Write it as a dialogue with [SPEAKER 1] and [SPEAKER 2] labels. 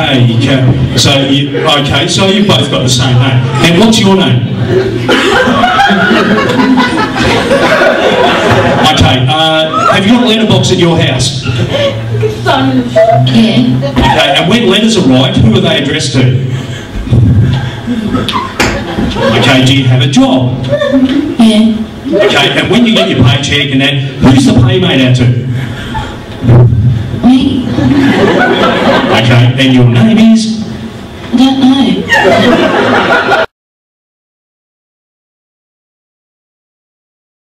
[SPEAKER 1] Okay, so you've both got the same name. And what's your name? Okay, have you got a letterbox at your house?
[SPEAKER 2] Yeah.
[SPEAKER 1] Okay, and when letters arrive, who are they addressed to? Okay, do you have a job?
[SPEAKER 2] Yeah.
[SPEAKER 1] Okay, and when you get your paycheck and that, who's the pay made out to?
[SPEAKER 2] Me?
[SPEAKER 1] Okay, and your name is?
[SPEAKER 2] I don't know.